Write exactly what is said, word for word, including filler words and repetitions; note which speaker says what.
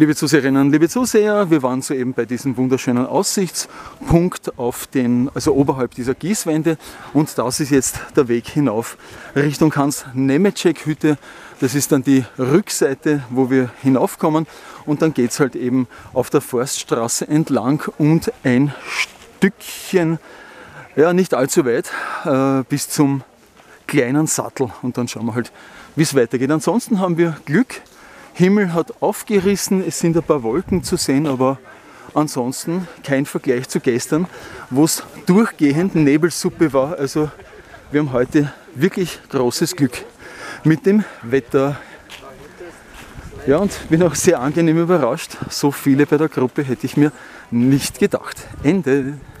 Speaker 1: Liebe Zuseherinnen, liebe Zuseher, wir waren soeben bei diesem wunderschönen Aussichtspunkt auf den, also oberhalb dieser Gießwände, und das ist jetzt der Weg hinauf Richtung Hans-Nemetschek-Hütte. Das ist dann die Rückseite, wo wir hinaufkommen, und dann geht es halt eben auf der Forststraße entlang und ein Stückchen, ja nicht allzu weit, äh, bis zum kleinen Sattel, und dann schauen wir halt, wie es weitergeht. Ansonsten haben wir Glück. Himmel hat aufgerissen, es sind ein paar Wolken zu sehen, aber ansonsten kein Vergleich zu gestern, wo es durchgehend Nebelsuppe war. Also wir haben heute wirklich großes Glück mit dem Wetter. Ja, und bin auch sehr angenehm überrascht. So viele bei der Gruppe hätte ich mir nicht gedacht. Ende.